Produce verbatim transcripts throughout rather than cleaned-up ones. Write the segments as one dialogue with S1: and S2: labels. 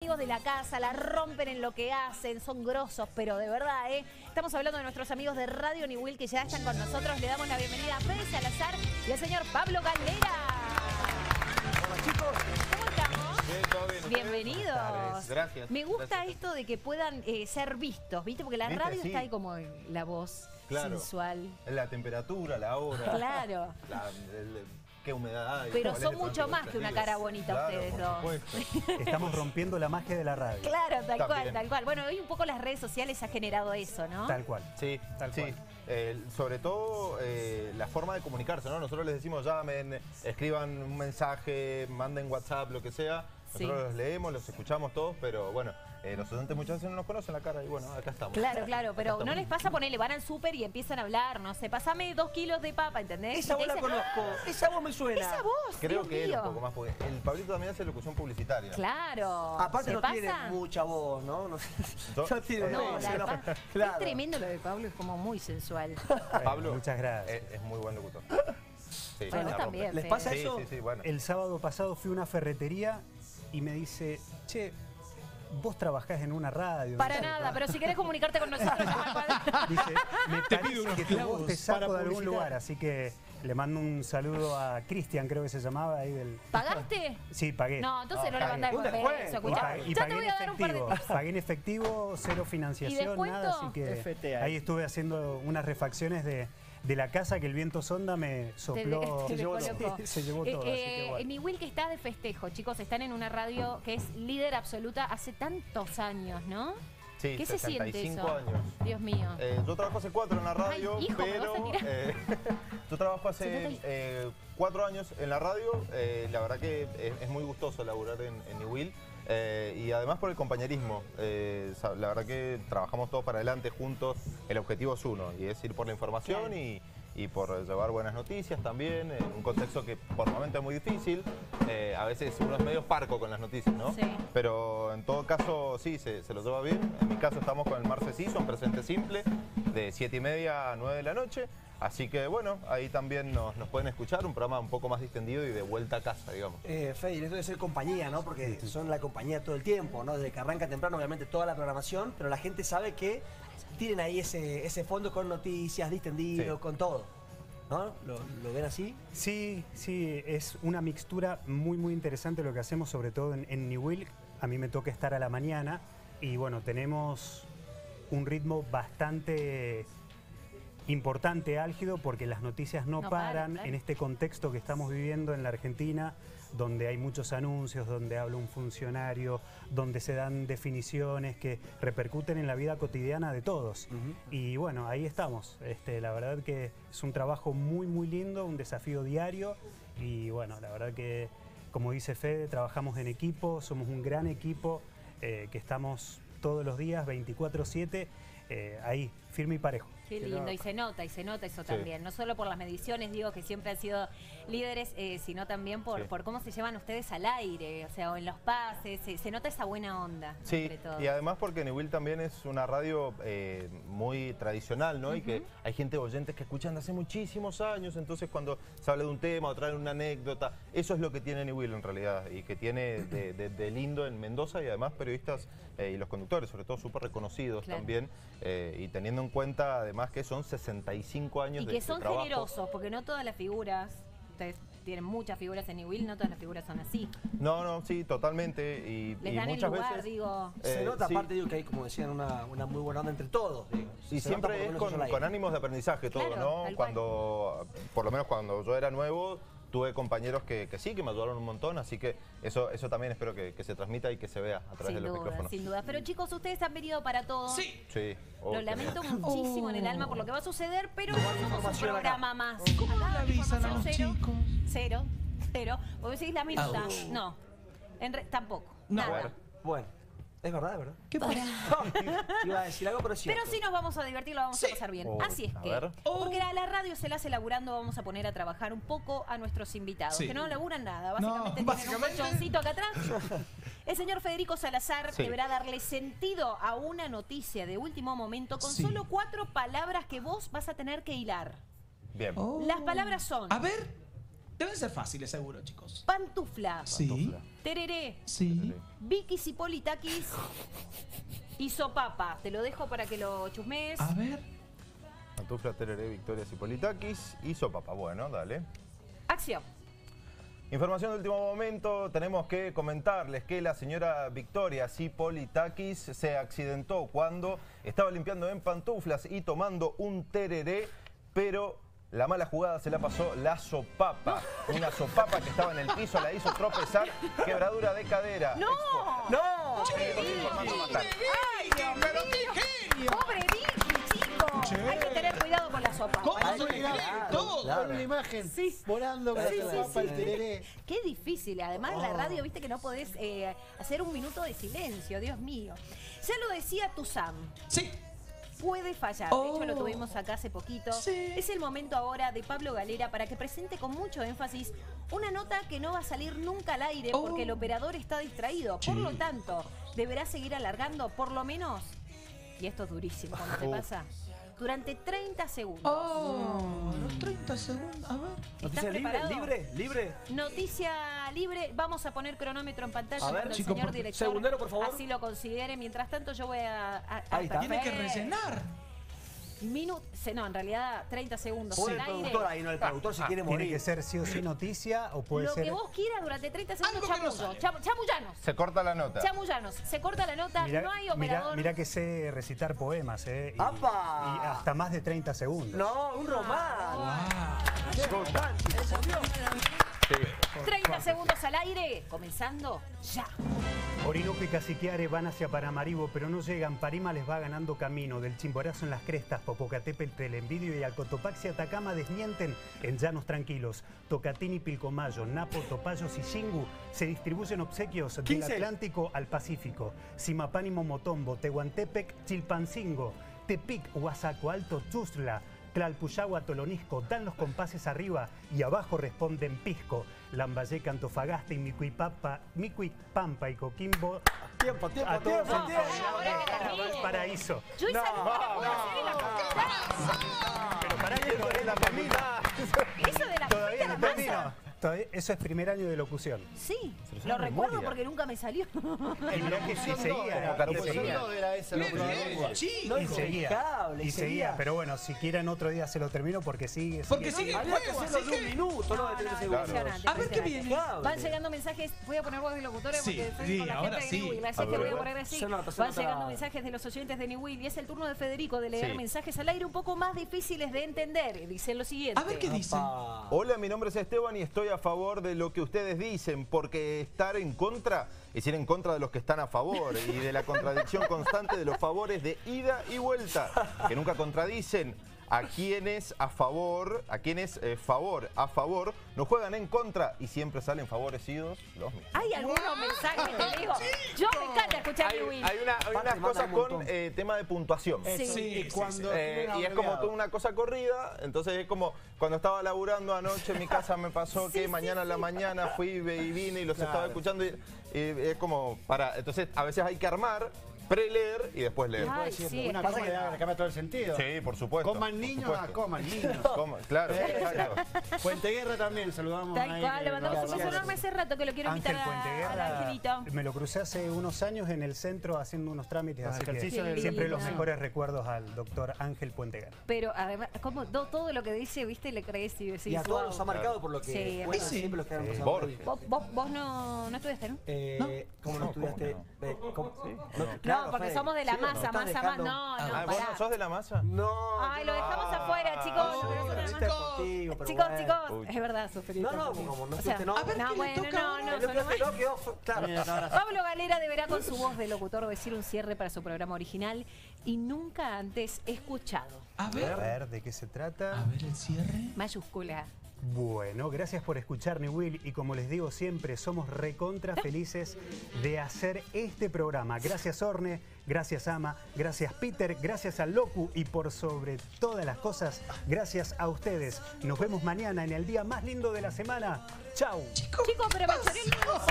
S1: amigos de la casa, la rompen en lo que hacen, son grosos, pero de verdad, ¿eh? Estamos hablando de nuestros amigos de Radio Niwil que ya están con nosotros. Le damos la bienvenida a Fede Salazar y al señor Pablo Caldera.
S2: Hola, chicos.
S1: ¿Cómo estamos?
S2: Bien, todo bien.
S1: Bienvenidos.
S2: Gracias.
S1: Me gusta
S2: Gracias.
S1: esto de que puedan eh, ser vistos, ¿viste? Porque la
S2: ¿Viste?
S1: radio
S2: Sí.
S1: está ahí como la voz
S2: Claro.
S1: sensual.
S2: La temperatura, la hora.
S1: Claro.
S2: La, el- qué humedad hay.
S1: Pero
S2: cuál
S1: son
S2: es
S1: mucho
S2: el
S1: más que una
S2: digo.
S1: cara bonita
S2: Claro,
S1: ustedes
S2: por
S1: dos.
S2: supuesto.
S3: Estamos rompiendo la magia de la radio.
S1: Claro, tal
S2: También.
S1: cual, tal cual. Bueno, hoy un poco las redes sociales ha generado eso, ¿no?
S3: Tal cual.
S2: Sí,
S3: Tal
S2: sí.
S3: cual.
S2: Eh, sobre todo eh, la forma de comunicarse, ¿no? Nosotros les decimos llamen, escriban un mensaje, manden WhatsApp, lo que sea. Nosotros
S1: Sí.
S2: los leemos, los escuchamos todos, pero bueno, eh, los oyentes muchas veces no nos conocen la cara y bueno, acá estamos.
S1: Claro, claro,
S2: Acá
S1: pero
S2: estamos.
S1: no les pasa ponerle, van al súper y empiezan a hablar, no sé, pasame dos kilos de papa, ¿entendés?
S4: Esa
S1: Y te
S4: voz la
S1: dicen,
S4: conozco,
S1: "Ah,
S4: esa voz me suena.
S1: esa voz,
S2: Creo
S1: Dios
S2: que él
S1: mío".
S2: un poco más, porque el Pablito también hace locución publicitaria.
S1: Claro.
S4: Aparte
S1: ¿Se
S4: no
S1: pasa?
S4: tiene mucha voz, ¿no? No,
S2: Do-
S4: no tiene
S1: No,
S4: voz,
S1: la
S4: no.
S1: verdad,
S4: Claro.
S1: es tremendo lo de Pablo, es como muy sensual.
S2: Pablo,
S3: Muchas gracias.
S2: Es, es muy buen locutor. Sí,
S1: Bueno,
S2: la rompe.
S1: también.
S4: ¿Les
S1: Fede.
S4: pasa
S2: Sí,
S4: eso?
S2: sí, sí, bueno.
S3: El sábado pasado fui a una ferretería y me dice, che, vos trabajás en una radio.
S1: Para
S3: ¿no?
S1: nada, pero si querés comunicarte con nosotros, llama al-
S3: Dice, me
S5: Te
S3: parece
S5: pido unos
S3: que tu voz te
S5: clavos
S3: saco
S5: para
S3: de algún
S5: publicitar.
S3: lugar, así que le mando un saludo a Cristian, creo que se llamaba ahí del...
S1: ¿Pagaste?
S3: Sí, pagué.
S1: No, entonces no, le
S3: pagué.
S1: mandás
S4: Un
S1: con
S4: descuento.
S1: eso,
S3: Y,
S1: escuchá.
S3: pa- y
S1: Ya
S3: pagué
S1: te voy
S3: en
S1: a dar un par de
S3: efectivo,
S1: tips.
S3: pagué en efectivo, cero
S1: ¿Y
S3: financiación,
S1: descuento?
S3: nada, así que
S4: F T A.
S3: ahí estuve haciendo unas refacciones de, de la casa que el viento sonda me
S1: Te-
S3: sopló.
S1: te
S3: se llevó
S1: descolocó.
S3: todo. Se llevó todo,
S1: Eh,
S3: así que
S1: eh,
S3: bueno.
S1: Niwil que está de festejo, chicos, están en una radio que es líder absoluta hace tantos años, ¿no?
S2: Sí,
S1: ¿Qué se
S2: sesenta y
S1: siente
S2: cinco
S1: eso?
S2: años.
S1: Dios mío.
S2: Eh, yo trabajo hace cuatro en la radio,
S1: Ay, hijo, me
S2: pero
S1: vas a tirar.
S2: eh, yo trabajo hace
S1: Sentate ahí.
S2: eh, cuatro años en la radio. Eh, la verdad que es, es muy gustoso laburar en, en Niwil. Eh, y además por el compañerismo. Eh, sa- la verdad que trabajamos todos para adelante juntos. El objetivo es uno, y es ir por la información
S1: Claro.
S2: y, y por llevar buenas noticias también, en un contexto que por momentos es muy difícil. Eh, a veces uno es medio parco con las noticias, ¿no?
S1: Sí.
S2: Pero en todo caso, sí, se, se lo lleva bien. En mi caso estamos con el Marce Season, presente simple, de siete y media a nueve de la noche. Así que bueno, ahí también nos, nos pueden escuchar, un programa un poco más distendido y de vuelta a casa, digamos.
S4: Eh, Fede, esto debe ser compañía, ¿no? Porque son la compañía todo el tiempo, ¿no? Desde que arranca temprano, obviamente, toda la programación, pero la gente sabe que tienen ahí ese, ese fondo con noticias, distendido,
S2: Sí.
S4: con todo. ¿No? ¿Lo, lo ven así?
S3: Sí, sí, es una mixtura muy, muy interesante lo que hacemos, sobre todo en, en Niwil. A mí me toca estar a la mañana y bueno, tenemos un ritmo bastante importante, álgido, porque las noticias no,
S1: No paran,
S3: paran
S1: claro.
S3: en este contexto que estamos viviendo en la Argentina, donde hay muchos anuncios, donde habla un funcionario, donde se dan definiciones que repercuten en la vida cotidiana de todos. Y bueno, ahí estamos. Este, la verdad que es un trabajo muy, muy lindo, un desafío diario. Y bueno, la verdad que, como dice Fede, trabajamos en equipo, somos un gran equipo eh, que estamos todos los días, veinticuatro siete, eh, ahí, firme y parejo.
S1: Qué lindo, y se nota, y se nota eso
S2: Sí.
S1: también. No solo por las mediciones, digo, que siempre han sido líderes, eh, sino también por,
S2: Sí.
S1: por cómo se llevan ustedes al aire, o sea, o en los pases, se, se nota esa buena onda
S2: Sí,
S1: entre todos.
S2: y además porque Niwil también es una radio eh, muy tradicional, ¿no? Y que hay gente oyentes que escuchan de hace muchísimos años, entonces cuando se habla de un tema o traen una anécdota, eso es lo que tiene Niwil en realidad, y que tiene de, de- de lindo en Mendoza, y además periodistas eh, y los conductores, sobre todo súper reconocidos
S1: Claro.
S2: también, eh, y teniendo en cuenta además que son sesenta y cinco años
S1: Y
S2: de
S1: que
S2: de
S1: son
S2: trabajo.
S1: generosos, porque no todas las figuras, ustedes tienen muchas figuras en Niwil, no todas las figuras son así.
S2: No, no, sí, totalmente, y,
S1: Les
S2: y
S1: dan el
S2: muchas
S1: lugar,
S2: veces...
S1: digo.
S4: Se
S2: eh,
S4: nota,
S2: sí.
S4: aparte, digo, que hay, como decían, una, una muy buena onda entre todos. Digo.
S2: Y
S4: Se nota por
S2: siempre
S4: lo
S2: es
S4: menos
S2: con,
S4: eso al aire.
S2: con ánimos de aprendizaje todo,
S1: Claro,
S2: ¿no?
S1: tal cual.
S2: Cuando, por lo menos cuando yo era nuevo, tuve compañeros que, que sí, que me ayudaron un montón, así que eso, eso también espero que, que se transmita y que se vea a través
S1: Sin
S2: de los
S1: duda,
S2: micrófonos.
S1: sin duda. Pero chicos, ustedes han venido para todo.
S5: Sí.
S2: Sí.
S1: Lo
S2: oh,
S1: lamento
S2: genial.
S1: muchísimo en el alma por lo que va a suceder, pero no somos un
S4: información acá.
S1: programa más.
S5: ¿Cómo
S1: Acá,
S5: le avisan a
S1: información
S5: los
S1: cero,
S5: chicos?
S1: Cero, cero. Vos decís la minuta.
S5: Au.
S1: No. En re- tampoco.
S5: No.
S1: Nada.
S2: Bueno.
S4: Bueno, es verdad, es verdad.
S5: ¿Qué pasa?
S4: Iba a decir algo, pero es cierto.
S1: Pero sí nos vamos a divertir, lo vamos
S5: Sí.
S1: a pasar bien.
S2: Oh,
S1: Así es
S2: a
S1: que,
S2: ver.
S1: porque a la radio se la hace laburando, vamos a poner a trabajar un poco a nuestros invitados,
S5: Sí.
S1: que no laburan nada, básicamente
S5: No,
S1: tienen
S5: básicamente-
S1: un colchoncito acá atrás. El señor Federico Salazar
S2: Sí.
S1: deberá darle sentido a una noticia de último momento con
S5: Sí.
S1: solo cuatro palabras que vos vas a tener que hilar.
S2: Bien.
S5: Oh.
S1: Las palabras son
S5: A ver. Deben ser fáciles, seguro, chicos.
S1: Pantufla.
S5: Sí.
S1: Tereré.
S5: Sí.
S1: Vikis y Politakis. Y sopapa. Te lo dejo para que lo chusmees.
S5: A ver.
S2: Pantufla, tereré, Victorias y Politakis y sopapa. Bueno, dale.
S1: Acción.
S2: Información de último momento, tenemos que comentarles que la señora Victoria Politakis se accidentó cuando estaba limpiando en pantuflas y tomando un tereré, pero la mala jugada se la pasó la sopapa. Una sopapa que estaba en el piso la hizo tropezar, quebradura de cadera.
S1: ¡No!
S2: Expo-
S4: ¡No!
S1: ¡Ay, Dios
S5: ¡Pero
S1: mío!
S5: qué genio!
S1: ¡Pobre Vicky, chico!
S5: Che.
S1: Hay que tener cuidado con la sopa.
S5: ¿Cómo
S1: Hay
S5: se
S1: que
S5: le
S1: tener-
S5: cree
S4: claro,
S5: todo?
S4: claro.
S6: Con una imagen
S1: Sí.
S6: volando con
S1: Sí,
S6: la
S1: sí,
S6: papa,
S1: sí.
S6: el tereré.
S1: Qué difícil. Además, la radio, viste que no podés eh, hacer un minuto de silencio. Dios mío. Ya lo decía Tuzán.
S5: Sí.
S1: Puede fallar. De hecho, lo tuvimos acá hace poquito.
S5: Sí.
S1: Es el momento ahora de Pablo Galera para que presente con mucho énfasis una nota que no va a salir nunca al aire
S5: Oh.
S1: porque el operador está distraído.
S5: Sí.
S1: Por lo tanto, deberá seguir alargando por lo menos, y esto es durísimo cuando te
S2: Oh.
S1: pasa, durante treinta segundos.
S5: Oh, los treinta segundos. A ver.
S4: ¿Noticia libre?
S1: preparado?
S4: ¿Libre? ¿Libre?
S1: Noticia libre, vamos a poner cronómetro en pantalla
S4: A ver,
S1: cuando el
S5: chico,
S1: señor
S5: por-
S1: director
S4: segundero, por favor.
S1: así lo considere. Mientras tanto yo voy a... a- a-
S4: Ahí está.
S5: Tiene que
S1: perfecto.
S5: rellenar.
S1: Minut- se- no, en realidad treinta segundos
S4: Pone
S1: al
S4: el
S1: aire.
S4: productor ahí, no el productor si quiere
S3: Tiene
S4: morir.
S3: que ser sí o sí noticia o puede
S1: Lo
S3: ser...
S1: que vos quieras durante treinta segundos,
S5: Algo que no
S1: chamullo,
S5: sale.
S1: cham- chamullanos.
S2: Se corta la nota.
S1: Chamullanos. Se corta la nota,
S3: Mirá,
S1: no hay
S3: mirá-
S1: operador.
S3: mirá que sé recitar poemas, ¿eh? Y,
S4: ¡Apa!
S3: y hasta más de treinta segundos.
S4: No, un román. ¡Qué romántico, por Dios!
S1: treinta segundos al aire, comenzando ya.
S3: Orinoco y Caciquiare van hacia Paramaribo, pero no llegan. Parima les va ganando camino. Del Chimborazo en las crestas, Popocatépetl, Telenvidio y Alcotopaxi y Atacama desmienten en llanos tranquilos. Tocatini, Pilcomayo, Napo, Topayos y Xingu se distribuyen obsequios del
S4: quince.
S3: Atlántico al Pacífico. Simapán y Momotombo, Tehuantepec, Chilpancingo, Tepic, Huasaco Alto, Tuzla, Tlalpuyagua, Tolonisco, dan los compases arriba y abajo responden Pisco, Lambayeque, Antofagasta y Micuipampa, Micuipampa y Coquimbo.
S4: Tiempo, tiempo,
S3: A todos
S4: tiempo,
S3: en
S4: tiempo.
S3: Valparaíso.
S1: Yo esa
S4: No,
S1: nunca la pude hacer en la computadora.
S3: Pero pará que no es la mamita.
S1: Eso de la
S3: Todavía
S1: frita a
S3: no
S1: la
S3: termino.
S1: masa.
S3: Todavía- Eso es primer año de locución.
S1: Sí,
S2: lo sabe
S1: lo
S2: de
S1: recuerdo
S2: memoria.
S1: porque nunca me salió.
S3: Y mirá que sí seguía.
S2: Como
S3: y
S2: Carlos
S3: seguía.
S2: Soldado.
S6: era esa la
S5: Bien,
S6: otra
S5: bien,
S6: lengua.
S5: chico.
S4: No,
S3: Y seguía.
S4: impecable,
S3: Y
S4: y seguía.
S3: seguía. Pero bueno, si quieren otro día se lo termino porque sigue.
S5: Porque
S3: sigue.
S5: sigue el
S4: Había que
S5: juego,
S4: hacerlo
S5: así
S4: de un
S5: que...
S4: minuto, no de
S1: No,
S4: treinta
S1: no,
S4: segundos.
S1: impresionante,
S5: A ver qué
S1: impresionante.
S5: viene.
S1: Van llegando mensajes, voy a poner voz de locutores
S5: Sí,
S1: porque estoy
S5: sí,
S1: con la
S5: ahora
S1: gente de
S5: sí.
S1: New Will, así
S2: A
S1: que
S2: ver.
S1: voy a poner así.
S4: Se nota, se
S1: Van
S4: nota
S1: llegando
S4: la-
S1: mensajes de los oyentes de New Will y es el turno de Federico de leer
S2: Sí.
S1: mensajes al aire un poco más difíciles de entender. Dicen lo siguiente.
S5: A ver qué dice.
S4: Pa.
S2: Hola, mi nombre es Esteban y estoy a favor de lo que ustedes dicen, porque estar en contra es ir en contra de los que están a favor y de la contradicción constante de los favores de ida y vuelta, que nunca contradicen. A quienes a favor, a quienes eh, favor, a favor, no juegan en contra y siempre salen favorecidos los mismos.
S1: Hay algunos mensajes, te digo. Yo me encanta escuchar
S2: Hay,
S1: New Will.
S2: hay una- hay
S4: Aparte,
S2: unas
S4: mandan
S2: cosas
S4: un
S2: con
S4: montón.
S2: eh, tema de puntuación.
S1: Sí.
S6: Sí,
S5: Sí,
S6: y cuando
S2: Eh,
S6: tiene
S2: y es como
S6: abreviado.
S2: toda una cosa corrida, entonces es como cuando estaba laburando anoche en mi casa me pasó
S1: Sí,
S2: que
S1: sí,
S2: mañana a la mañana fui y vine y los
S6: Claro.
S2: estaba escuchando y, y es como para, entonces a veces hay que armar, preleer y después leer.
S1: Ay,
S6: Sí,
S1: sí,
S6: una
S1: está
S6: cosa que
S1: bueno.
S6: le cambia todo el sentido.
S2: Sí, por supuesto.
S6: Coman
S2: por
S6: niños,
S2: supuesto.
S6: ah, coman niños.
S2: Coma- claro, exacto.
S6: Puente Guerra también, saludamos.
S1: Tal
S6: ahí,
S1: cual,
S6: que
S1: le mandamos un
S6: nos
S1: beso
S6: hacía-
S1: enorme hace rato que lo quiero
S3: Ángel
S1: invitar a- al
S3: Puenteguerra,
S1: Angelito.
S3: me lo crucé hace unos años en el centro haciendo unos trámites,
S6: Los
S3: así que
S6: ejercicios
S1: del-
S3: siempre
S1: Qué
S3: los
S1: lindo.
S3: mejores recuerdos al doctor Ángel Puenteguerra.
S1: Pero además, como do- todo lo que dice, viste, le crees y decís.
S4: Y a todos
S1: wow.
S4: nos ha marcado por lo que
S1: Sí,
S4: cuentan
S5: sí.
S4: siempre los que han pasado.
S2: Borges.
S4: por ahí.
S1: Vos, vos, vos no, no estudiaste, ¿no?
S4: Eh, ¿Cómo no estudiaste? Eh, ¿cómo? No,
S1: No,
S4: claro,
S1: porque
S4: Fede.
S1: somos de la
S4: Sí, ¿o no?
S1: masa,
S4: ¿Estás
S1: masa, más.
S4: dejando?
S1: No, no,
S2: Ah, ¿vos
S1: pará.
S2: no sos de la masa?
S4: No.
S1: Ay,
S4: yo
S1: lo
S4: no.
S1: dejamos afuera, chicos.
S2: Ah,
S1: lo
S4: No,
S1: dejamos
S4: periodista
S1: afuera.
S4: deportivo, pero
S1: Chicos,
S4: bueno.
S1: chicos,
S2: Uy.
S1: es verdad, sos periodista
S4: No, no,
S1: deportivo.
S4: como no
S1: O sea,
S4: fuiste, no.
S5: A ver,
S1: no,
S5: ¿qué le
S1: bueno,
S5: toca
S1: no,
S5: ahora?
S1: no,
S4: El
S1: solo
S4: otro que
S1: más.
S4: no quedó fu- claro.
S6: Mira, ahora-
S1: Pablo Galera deberá con su voz de locutor decir un cierre para su programa original y nunca antes escuchado.
S5: A
S3: A
S5: ver.
S3: ver, ¿de qué se trata?
S5: A ver el cierre.
S1: Mayúscula.
S3: Bueno, gracias por escuchar, New Will, y como les digo siempre, somos recontra felices de hacer este programa. Gracias, Orne, gracias, Ama, gracias, Peter, gracias al Locu y por sobre todas las cosas, gracias a ustedes. Nos vemos mañana en el día más lindo de la semana. ¡Chau!
S5: Chicos,
S1: Chicos, pero me choré el
S5: ¡Oh,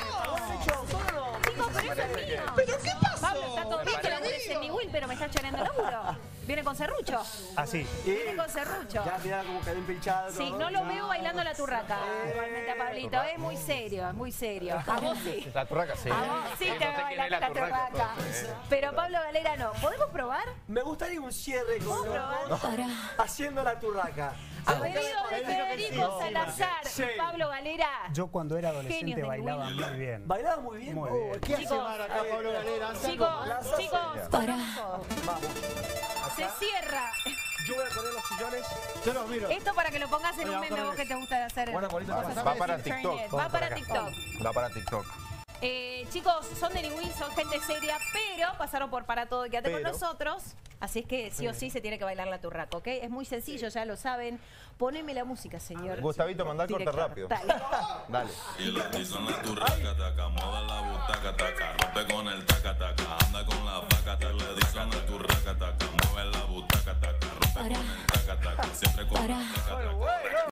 S5: no!
S1: Chicos, pero eso es mío.
S5: ¿Pero qué pasó?
S1: Pablo, está todo bien que labures en mi Will, pero me está choreando el laburo. ¿Viene con serrucho?
S3: Así.
S1: Viene con serrucho.
S4: Ya mira como quedó empilchado.
S1: Sí,
S4: todo.
S1: no lo veo bailando la turraca. Igualmente a Pablito, es muy serio, es muy serio. A vos sí.
S2: La turraca sí.
S1: A vos sí te va bailando la turraca. Pero Pablo Galera no. ¿Podemos probar?
S4: Me gustaría un cierre con
S1: ¿Puedo
S4: los
S1: probar?
S4: dos haciendo la turraca.
S1: A pedido de Federico Salazar,
S4: Sí.
S1: Pablo Galera.
S3: Yo cuando era adolescente
S1: Genios del
S3: bailaba
S1: Will.
S3: muy bien.
S4: Bailaba muy bien.
S3: Muy
S4: Oh,
S3: bien.
S6: ¿Qué hace
S1: Chicos,
S6: Mar acá, Pablo Galera?
S1: Chicos,
S4: Lanza
S1: chicos,
S4: seria.
S1: conozco.
S4: Vamos.
S1: Se cierra.
S4: Yo voy a poner los sillones.
S6: Yo los miro.
S1: Esto para que lo pongas en
S6: Oye,
S1: un
S6: vamos
S1: meme
S6: a
S1: vos
S6: ver.
S1: que te gusta hacer.
S4: Bueno, bonito,
S1: cosas
S2: Va
S1: así,
S2: para
S1: turn
S2: TikTok.
S1: it. Va
S2: Vamos
S1: para
S2: acá.
S1: TikTok.
S2: Va para TikTok.
S1: Eh, chicos, son de Niwil, son gente seria, pero pasaron por Para Todo y Quédate con
S2: Pero.
S1: nosotros. Así es que sí o sí se tiene que bailar la turraca, ¿ok? Es muy sencillo, ya lo saben. Poneme la música, señor.
S2: Gustavito, mandá el corte
S1: Director.
S2: rápido.
S1: Dale.
S2: Dale.
S7: Y la dicen la turraca, taca, moda la butaca, taca, rompe con el taca, taca, anda con la vaca, taca, le dicen la turraca, taca, mueve la butaca, taca, rompe con el taca, taca, siempre con la taca, taca.